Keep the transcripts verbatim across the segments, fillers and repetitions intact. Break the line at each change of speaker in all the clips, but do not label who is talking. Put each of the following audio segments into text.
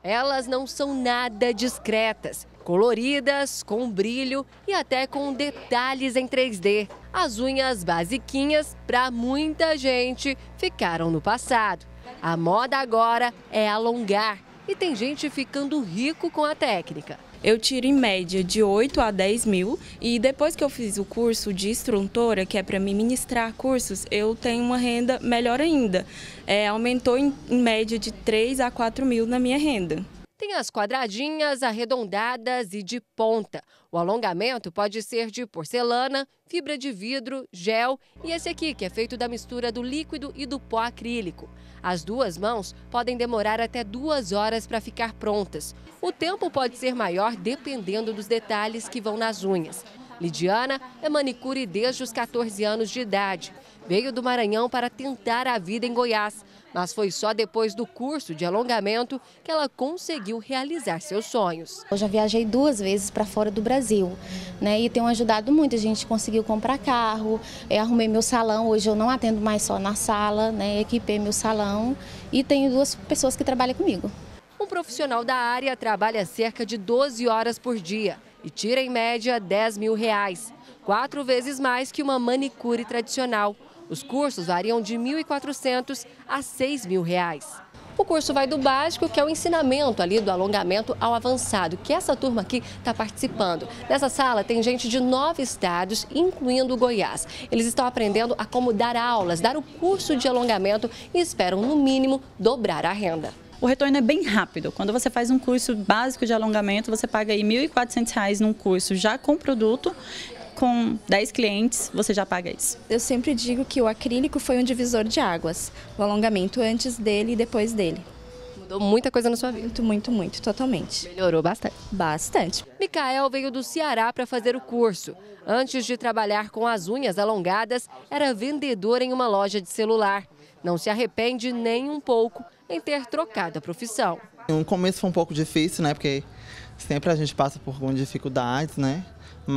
Elas não são nada discretas, coloridas, com brilho e até com detalhes em três D. As unhas basiquinhas, para muita gente, ficaram no passado. A moda agora é alongar e tem gente ficando rico com a técnica.
Eu tiro em média de oito a dez mil e depois que eu fiz o curso de instrutora, que é para me ministrar cursos, eu tenho uma renda melhor ainda. É, aumentou em, em média de três a quatro mil na minha renda.
Tem as quadradinhas, arredondadas e de ponta. O alongamento pode ser de porcelana, fibra de vidro, gel e esse aqui, que é feito da mistura do líquido e do pó acrílico. As duas mãos podem demorar até duas horas para ficar prontas. O tempo pode ser maior dependendo dos detalhes que vão nas unhas. Lidiana é manicure desde os quatorze anos de idade. Veio do Maranhão para tentar a vida em Goiás, mas foi só depois do curso de alongamento que ela conseguiu realizar seus sonhos.
Eu já viajei duas vezes para fora do Brasil, né? E tem ajudado muito. A gente conseguiu comprar carro, eu arrumei meu salão. Hoje eu não atendo mais só na sala, né? Equipei meu salão e tenho duas pessoas que trabalham comigo.
Um profissional da área trabalha cerca de doze horas por dia e tira em média dez mil reais, quatro vezes mais que uma manicure tradicional. Os cursos variam de mil e quatrocentos a seis mil reais. O curso vai do básico, que é o ensinamento ali do alongamento, ao avançado, que essa turma aqui está participando. Nessa sala tem gente de nove estados, incluindo o Goiás. Eles estão aprendendo a como dar aulas, dar o curso de alongamento e esperam, no mínimo, dobrar a renda.
O retorno é bem rápido. Quando você faz um curso básico de alongamento, você paga aí mil e quatrocentos reais num curso já com produto. Com dez clientes, você já paga isso.
Eu sempre digo que o acrílico foi um divisor de águas. O alongamento antes dele e depois dele.
Mudou muita coisa na sua vida?
Muito, muito, muito. Totalmente.
Melhorou bastante?
Bastante.
Micael veio do Ceará para fazer o curso. Antes de trabalhar com as unhas alongadas, era vendedor em uma loja de celular. Não se arrepende nem um pouco em ter trocado a profissão.
No começo foi um pouco difícil, né? Porque sempre a gente passa por algumas dificuldades, né?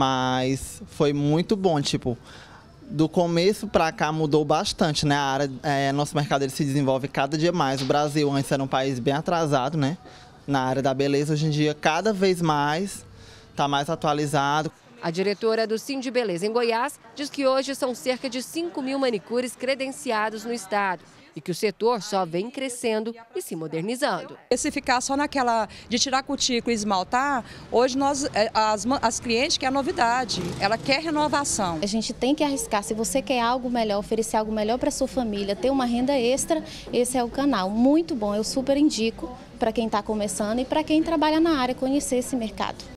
Mas foi muito bom, tipo, do começo para cá mudou bastante, né? A área, é, nosso mercado ele se desenvolve cada dia mais. O Brasil antes era um país bem atrasado, né? Na área da beleza, hoje em dia cada vez mais está mais atualizado.
A diretora do Sind Beleza em Goiás diz que hoje são cerca de cinco mil manicures credenciados no estado e que o setor só vem crescendo e se modernizando.
Se ficar só naquela de tirar cutícula e esmaltar, hoje nós, as, as clientes querem novidade, ela quer renovação.
A gente tem que arriscar. Se você quer algo melhor, oferecer algo melhor para sua família, ter uma renda extra, esse é o canal. Muito bom, eu super indico para quem está começando e para quem trabalha na área conhecer esse mercado.